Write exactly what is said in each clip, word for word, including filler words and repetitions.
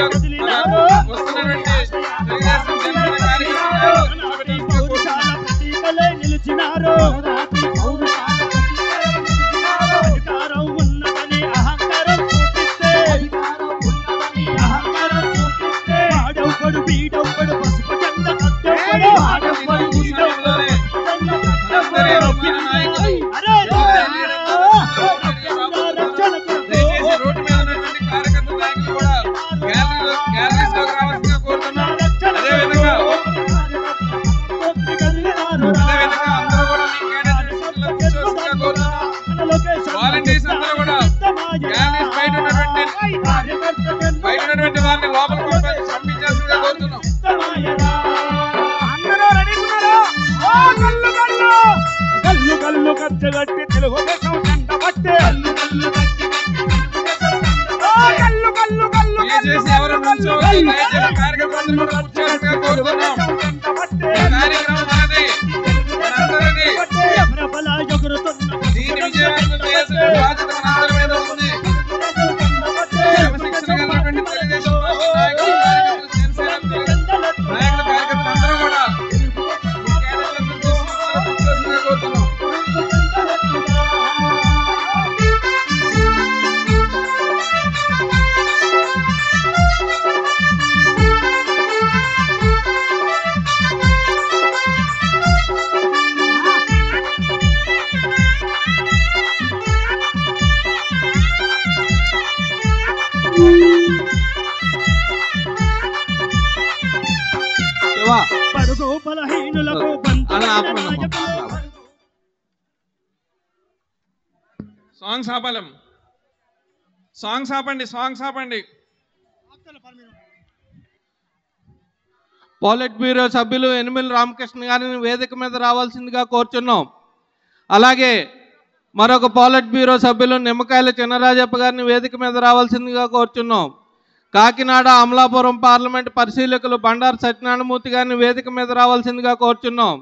నిలిచినారు అధికారం ఉన్నదని అహంకారం చూపిస్తే అహంకారం చూపిస్తే వాడొక్కడు వీడొక్కడు పసుపు జెండ కట్టొక్కడు వాడొక్కడు వీడొక్కడు వాలంటీర్స్ అందరూ కూడా గ్యాలరీస్ బయట ఉన్నటువంటి బయట ఉన్నటువంటి వారిని లోపలికి పంపించాల్సిందిగా కోరుతున్నాం. అందరూ రెడీ ఉన్నారా? ఓ కల్లు కల్లు కల్లు కల్లు కచ్చగట్టి తెలుగుదేశం జెండ పట్టే కల్లు కల్లు కల్లు కల్లు కల్లు దయచేసి ఎవరు నుంచోవద్దు. దయచేసి కార్యక్రమాన్ని కూడా కూర్చోవాల్సిందిగా కోరుతున్నాం. కార్యక్రమం అనేది మనందరిది. దీన్ని విజయవంతం చేయాల్సిన బాధ్యత మనందరి మీద ఉంది. క్రమశిక్షణ కలిగినటువంటి తెలుగుదేశం పార్టీ నాయకులు, కార్యకర్తలు, జనసేన నాయకులు, కార్యకర్తలు అందరూ కూడా ఈ కార్యక్రమాన్ని కూర్చోవాల్సిందిగా కోరుతున్నాం. సాంగ్స్ ఆపాలం సాంగ్స్ ఆపండి సాంగ్స్ ఆపండి పాలిట్ బ్యూరో సభ్యులు యనమల రామకృష్ణ గారిని వేదిక మీద రావాల్సిందిగా కోరుచున్నాం. అలాగే మరొక పాలిట్ బ్యూరో సభ్యులు నిమ్మకాయల చినరాజప్ప గారిని వేదిక మీద రావాల్సిందిగా కోరుచున్నాం. కాకినాడ అమలాపురం పార్లమెంట్ పరిశీలకులు బండారు సత్యనారాయణమూర్తి గారిని వేదిక మీద రావాల్సిందిగా కోరుచున్నాం.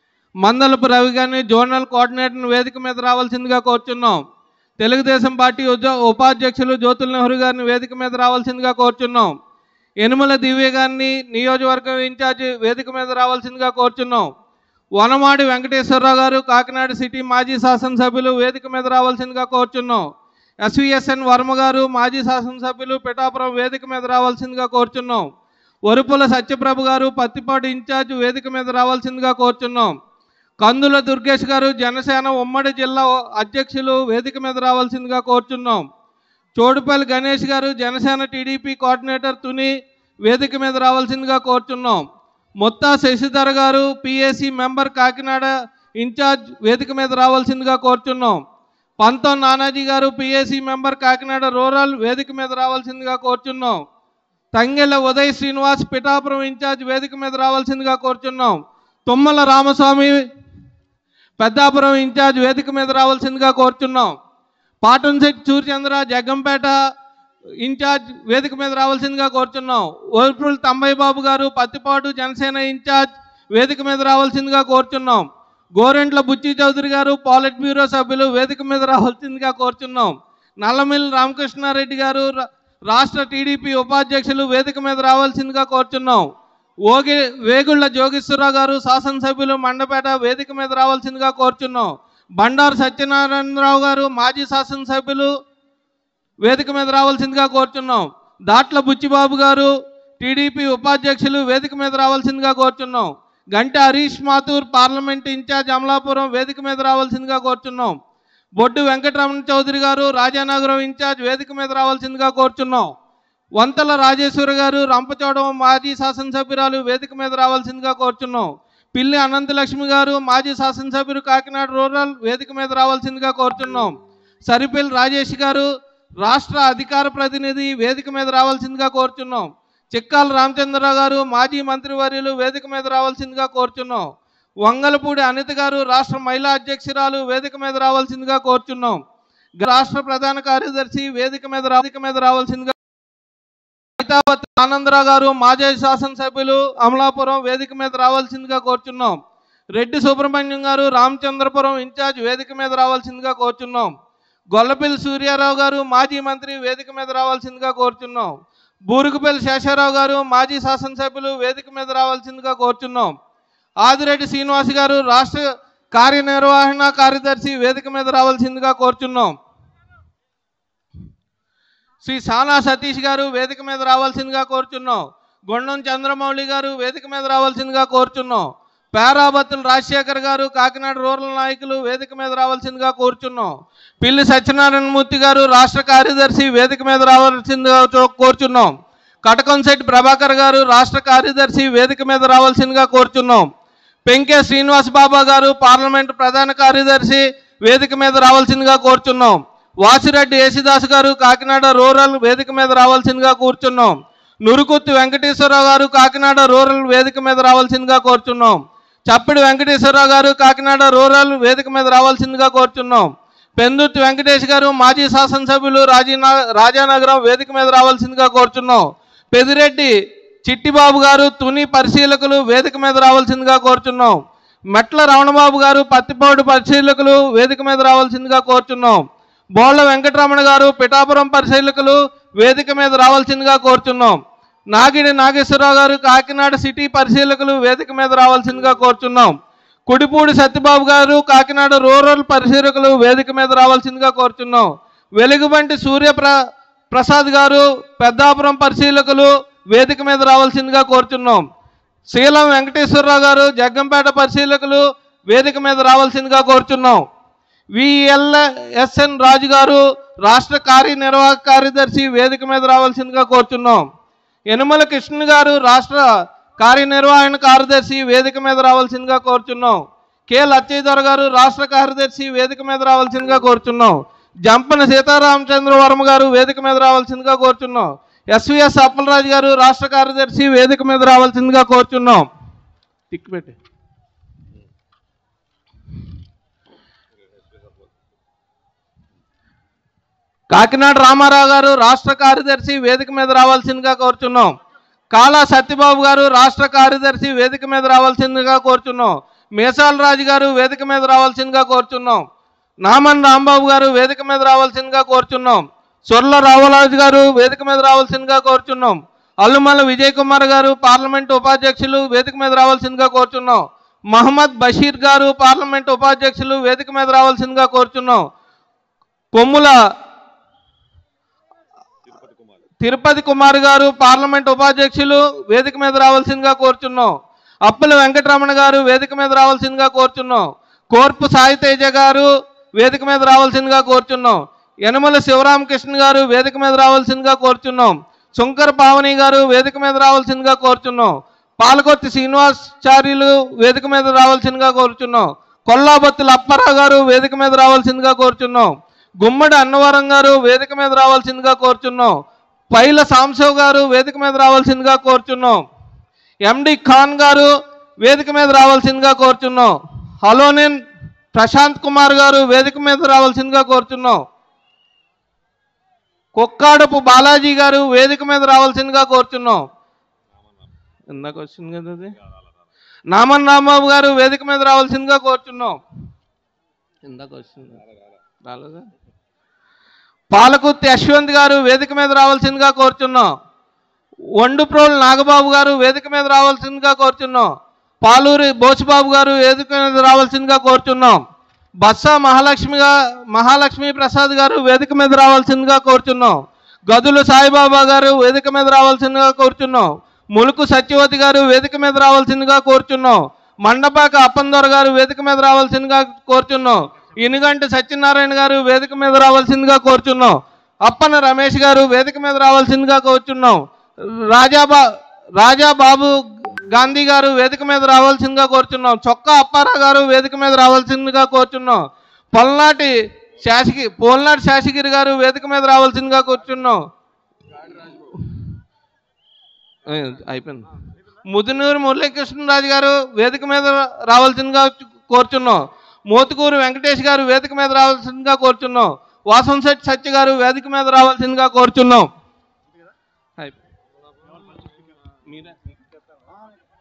మందలపు రవి గారిని జోనల్ కోఆర్డినేటర్ని వేదిక మీద రావాల్సిందిగా కోరుచున్నాం. తెలుగుదేశం పార్టీ ఉపాధ్యక్షులు జ్యోతుల నెహ్రూ గారిని వేదిక మీద రావాల్సిందిగా కోరుచున్నాం. యనమల దివ్య గారిని నియోజకవర్గం ఇన్ఛార్జి వేదిక మీద రావాల్సిందిగా కోరుచున్నాం. వనమాడి వెంకటేశ్వరరావు గారు కాకినాడ సిటీ మాజీ శాసనసభ్యులు వేదిక మీద రావాల్సిందిగా కోరుచున్నాం. ఎస్విఎస్ఎన్ వర్మ గారు మాజీ శాసనసభ్యులు పిఠాపురం వేదిక మీద రావాల్సిందిగా కోరుచున్నాం. వరుపుల సత్యప్రభ గారు పత్తిపాడు ఇన్ఛార్జ్ వేదిక మీద రావాల్సిందిగా కోరుచున్నాం. కందుల దుర్గేష్ గారు జనసేన ఉమ్మడి జిల్లా అధ్యక్షులు వేదిక మీద రావాల్సిందిగా కోరుచున్నాం. చోడుపల్లి గణేష్ గారు జనసేన టీడీపీ కోఆర్డినేటర్ తుని వేదిక మీద రావాల్సిందిగా కోరుచున్నాం. మొత్తా శశిధర్ గారు పిఏసీ మెంబర్ కాకినాడ ఇన్ఛార్జ్ వేదిక మీద రావాల్సిందిగా కోరుచున్నాం. పంతం నానాజీ గారు పిఏసీ మెంబర్ కాకినాడ రూరల్ వేదిక మీద రావాల్సిందిగా కోరుచున్నాం. తంగెళ్ళ ఉదయ్ శ్రీనివాస్ పిఠాపురం ఇన్ఛార్జ్ వేదిక మీద రావాల్సిందిగా కోరుచున్నాం. తుమ్మల రామస్వామి పెద్దాపురం ఇన్ఛార్జ్ వేదిక మీద రావాల్సిందిగా కోరుచున్నాం. పాటన్శెట్టి సూర్యచంద్ర జగ్గంపేట ఇన్ఛార్జ్ వేదిక మీద రావాల్సిందిగా కోరుచున్నాం. ఓర్పుల్ తంబయ్య బాబు గారు పత్తిపాటు జనసేన ఇన్ఛార్జ్ వేదిక మీద రావాల్సిందిగా కోరుచున్నాం. గోరెంట్ల బుచ్చి చౌదరి గారు పాలిట్ బ్యూరో సభ్యులు వేదిక మీద రావాల్సిందిగా కోరుచున్నాం. నల్లమిల్లి రామకృష్ణారెడ్డి గారు రాష్ట్ర టీడీపీ ఉపాధ్యక్షులు వేదిక మీద రావాల్సిందిగా కోరుచున్నాం. ఓగి వేగుళ్ల జోగేశ్వరరావు గారు శాసనసభ్యులు మండపేట వేదిక మీద రావాల్సిందిగా కోరుచున్నాం. బండారు సత్యనారాయణరావు గారు మాజీ శాసనసభ్యులు వేదిక మీద రావాల్సిందిగా కోరుచున్నాం. దాట్ల బుచ్చిబాబు గారు టీడీపీ ఉపాధ్యక్షులు వేదిక మీద రావాల్సిందిగా కోరుచున్నాం. గంటె హరీష్ మాథూర్ పార్లమెంట్ ఇన్ఛార్జ్ అమలాపురం వేదిక మీద రావాల్సిందిగా కోరుచున్నాం. బొడ్డు వెంకటరమణ చౌదరి గారు రాజానగరం ఇన్ఛార్జ్ వేదిక మీద రావాల్సిందిగా కోరుచున్నాం. వంతల రాజేశ్వరి గారు రంపచోడవరం మాజీ శాసనసభ్యురాలు వేదిక మీద రావాల్సిందిగా కోరుచున్నాం. పిల్లి అనంతలక్ష్మి గారు మాజీ శాసనసభ్యులు కాకినాడ రూరల్ వేదిక మీద రావాల్సిందిగా కోరుచున్నాం. సరిపిల్లి రాజేష్ గారు రాష్ట్ర అధికార ప్రతినిధి వేదిక మీద రావాల్సిందిగా కోరుచున్నాం. చిక్కాల రామచంద్రరావు గారు మాజీ మంత్రివర్యులు వేదిక మీద రావాల్సిందిగా కోరుచున్నాం. వంగలపూడి అనిత గారు రాష్ట్ర మహిళా అధ్యక్షురాలు వేదిక మీద రావాల్సిందిగా కోరుచున్నాం. రాష్ట్ర ప్రధాన కార్యదర్శి వేదిక మీద వేదిక మీద రావాల్సిందిగా ఆనందరావు గారు మాజీ శాసనసభ్యులు అమలాపురం వేదిక మీద రావాల్సిందిగా కోరుచున్నాం. రెడ్డి సుబ్రహ్మణ్యం గారు రామచంద్రపురం ఇన్ఛార్జ్ వేదిక మీద రావాల్సిందిగా కోరుచున్నాం. గొల్లపిల్లి సూర్యారావు గారు మాజీ మంత్రి వేదిక మీద రావాల్సిందిగా కోరుచున్నాం. బూరుగుపల్లి శేషారావు గారు మాజీ శాసనసభ్యులు వేదిక మీద రావాల్సిందిగా కోరుచున్నాం. ఆదిరెడ్డి శ్రీనివాస్ గారు రాష్ట్ర కార్యనిర్వహణ కార్యదర్శి వేదిక మీద రావాల్సిందిగా కోరుచున్నాం. శ్రీ సానా సతీష్ గారు వేదిక మీద రావాల్సిందిగా కోరుచున్నాం. గొండం చంద్రమౌళి గారు వేదిక మీద రావాల్సిందిగా కోరుచున్నాం. పేరాబత్తుల రాజశేఖర్ గారు కాకినాడ రూరల్ నాయకులు వేదిక మీద రావాల్సిందిగా కోరుచున్నాం. పిల్లి సత్యనారాయణమూర్తి గారు రాష్ట్ర కార్యదర్శి వేదిక మీద రావాల్సిందిగా కోరుచున్నాం. కటకంశెట్టి ప్రభాకర్ గారు రాష్ట్ర కార్యదర్శి వేదిక మీద రావాల్సిందిగా కోరుచున్నాం. పెంకే శ్రీనివాస్ బాబా గారు పార్లమెంటు ప్రధాన కార్యదర్శి వేదిక మీద రావాల్సిందిగా కోరుచున్నాం. వాసిరెడ్డి యేసుదాస్ గారు కాకినాడ రూరల్ వేదిక మీద రావాల్సిందిగా కోరుచున్నాం. నురుకుత్తి వెంకటేశ్వరరావు గారు కాకినాడ రూరల్ వేదిక మీద రావాల్సిందిగా కోరుచున్నాం. చప్పిడి వెంకటేశ్వరరావు గారు కాకినాడ రూరల్ వేదిక మీద రావాల్సిందిగా కోరుచున్నాం. పెందుర్తి వెంకటేష్ గారు మాజీ శాసనసభ్యులు రాజీనా రాజానగరం వేదిక మీద రావాల్సిందిగా కోరుచున్నాం. పెదిరెడ్డి చిట్టిబాబు గారు తుని పరిశీలకులు వేదిక మీద రావాల్సిందిగా కోరుచున్నాం. మెట్ల రమణబాబు గారు పత్తిపాడు పరిశీలకులు వేదిక మీద రావాల్సిందిగా కోరుచున్నాం. బోళ్ల వెంకటరమణ గారు పిఠాపురం పరిశీలకులు వేదిక మీద రావాల్సిందిగా కోరుచున్నాం. నాగిడి నాగేశ్వరరావు గారు కాకినాడ సిటీ పరిశీలకులు వేదిక మీద రావాల్సిందిగా కోరుచున్నాం. కుడిపూడి సత్యబాబు గారు కాకినాడ రూరల్ పరిశీలకులు వేదిక మీద రావాల్సిందిగా కోరుచున్నాం. వెలుగుబంటి సూర్య ప్ర ప్రసాద్ గారు పెద్దాపురం పరిశీలకులు వేదిక మీద రావాల్సిందిగా కోరుచున్నాం. శీలం వెంకటేశ్వరరావు గారు జగ్గంపేట పరిశీలకులు వేదిక మీద రావాల్సిందిగా కోరుచున్నాం. విఎల్ఎస్ఎన్ రాజు గారు రాష్ట్ర కార్యనిర్వాహక కార్యదర్శి వేదిక మీద రావాల్సిందిగా కోరుచున్నాం. యనుమల కృష్ణ గారు రాష్ట్ర కార్యనిర్వహణ కార్యదర్శి వేదిక మీద రావాల్సిందిగా కోరుచున్నాం. కె లచ్చయ్యదొర గారు రాష్ట్ర కార్యదర్శి వేదిక మీద రావాల్సిందిగా కోరుచున్నాం. జంపన సీతారామచంద్ర వర్మ గారు వేదిక మీద రావాల్సిందిగా కోరుచున్నాం. ఎస్విఎస్ అప్పలరాజు గారు రాష్ట్ర కార్యదర్శి వేదిక మీద రావాల్సిందిగా కోరుచున్నాం. టిక్ పెట్టి కాకినాడ రామారావు గారు రాష్ట్ర కార్యదర్శి వేదిక మీద రావాల్సిందిగా కోరుచున్నాం. కాలా సత్యబాబు గారు రాష్ట్ర కార్యదర్శి వేదిక మీద రావాల్సిందిగా కోరుచున్నాం. మేసాల రాజు గారు వేదిక మీద రావాల్సిందిగా కోరుచున్నాం. నామన్ రాంబాబు గారు వేదిక మీద రావాల్సిందిగా కోరుచున్నాం. సొర్ల రావరాజు గారు వేదిక మీద రావాల్సిందిగా కోరుచున్నాం. అల్లుమల్ల విజయ్ కుమార్ గారు పార్లమెంటు ఉపాధ్యక్షులు వేదిక మీద రావాల్సిందిగా కోరుచున్నాం. మహమ్మద్ బషీర్ గారు పార్లమెంటు ఉపాధ్యక్షులు వేదిక మీద రావాల్సిందిగా కోరుచున్నాం. కొమ్ముల తిరుపతి కుమార్ గారు పార్లమెంట్ ఉపాధ్యక్షులు వేదిక మీద రావాల్సిందిగా కోరుచున్నాం. అప్పుల వెంకటరమణ గారు వేదిక మీద రావాల్సిందిగా కోరుచున్నాం. కోర్పు సాయితేజ గారు వేదిక మీద రావాల్సిందిగా కోరుచున్నాం. యనమల శివరామకృష్ణ గారు వేదిక మీద రావాల్సిందిగా కోరుచున్నాం. శంకర పావని గారు వేదిక మీద రావాల్సిందిగా కోరుచున్నాం. పాలకొత్తి శ్రీనివాసాచార్యులు వేదిక మీద రావాల్సిందిగా కోరుచున్నాం. కొల్లాబత్తుల అప్పారావు గారు వేదిక మీద రావాల్సిందిగా కోరుచున్నాం. గుమ్మడి అన్నవరం గారు వేదిక మీద రావాల్సిందిగా కోరుచున్నాం. పైల సాంశవ్ గారు వేదిక మీద రావాల్సిందిగా కోరుచున్నాం. ఎండి ఖాన్ గారు వేదిక మీద రావాల్సిందిగా కోరుచున్నాం. హలోనిన్ ప్రశాంత్ కుమార్ గారు వేదిక మీద రావాల్సిందిగా కోరుచున్నాం. కొక్కాడపు బాలాజీ గారు వేదిక మీద రావాల్సిందిగా కోరుచున్నాం. ఇందాక వచ్చింది కదా అది. నామన్ రాంబాబు గారు వేదిక మీద రావాల్సిందిగా కోరుచున్నాం. ఇందాక వచ్చింది రాలేదా. పాలకుర్తి యశ్వంత్ గారు వేదిక మీద రావాల్సిందిగా కోరుచున్నాం. వండుప్రోలు నాగబాబు గారు వేదిక మీద రావాల్సిందిగా కోరుచున్నాం. పాలూరి బోసుబాబు గారు వేదిక మీద రావాల్సిందిగా కోరుచున్నాం. బస్సా మహాలక్ష్మిగా మహాలక్ష్మి ప్రసాద్ గారు వేదిక మీద రావాల్సిందిగా కోరుచున్నాం. గదులు సాయిబాబా గారు వేదిక మీద రావాల్సిందిగా కోరుచున్నాం. ములుకు సత్యవతి గారు వేదిక మీద రావాల్సిందిగా కోరుచున్నాం. మండపాక అప్పందొర గారు వేదిక మీద రావాల్సిందిగా కోరుచున్నాం. ఇనుగంటి సత్యనారాయణ గారు వేదిక మీద రావాల్సిందిగా కోరుచున్నాం. అప్పన రమేష్ గారు వేదిక మీద రావాల్సిందిగా కోరుచున్నాం. రాజాబా రాజాబాబు గాంధీ గారు వేదిక మీద రావాల్సిందిగా కోరుచున్నాం. చొక్కా అప్పారావు గారు వేదిక మీద రావాల్సిందిగా కోరుచున్నాం. పొల్నాటి శాసకి పోల్నాటి శాసగిరి గారు వేదిక మీద రావాల్సిందిగా కోరుచున్నాం. అయిపోయింది. ముదునూరు మురళీకృష్ణరాజు గారు వేదిక మీద రావాల్సిందిగా కోరుచున్నాం. మోతుకూరు వెంకటేష్ గారు వేదిక మీద రావాల్సిందిగా కోరుచున్నాం. వాసంశెట్టి సత్య గారు వేదిక మీద రావాల్సిందిగా కోరుచున్నాం.